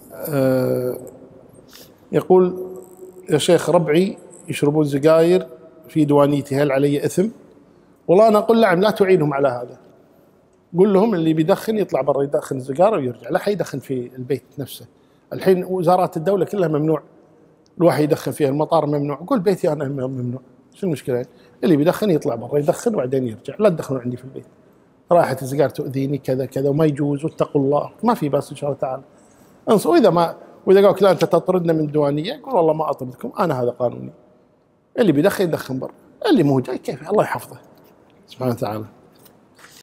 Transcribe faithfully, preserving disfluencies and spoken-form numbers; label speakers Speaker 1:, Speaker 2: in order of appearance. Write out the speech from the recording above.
Speaker 1: آه يقول يا شيخ ربعي يشربون سجاير في ديوانيتي، هل علي إثم؟ والله أنا أقول نعم، لا تعينهم على هذا. قل لهم اللي بيدخن يطلع برا يدخن السيجارة ويرجع، لا حيدخن في البيت نفسه. الحين وزارات الدولة كلها ممنوع الواحد يدخن فيها، المطار ممنوع، قول بيتي أنا ممنوع، شو المشكلة؟ اللي بيدخن يطلع برا يدخن وبعدين يرجع، لا تدخلوا عندي في البيت، رائحة السيجار تؤذيني كذا كذا وما يجوز، واتقوا الله، ما في بأس إن شاء الله تعالى. انصوا. إذا ما وإذا قالوا لا أنت تطردنا من الديوانية، قول والله ما أطردكم، أنا هذا قانوني، اللي بيدخن يدخن برا، اللي مو جاي كيف الله يحفظه سبحانه وتعالى.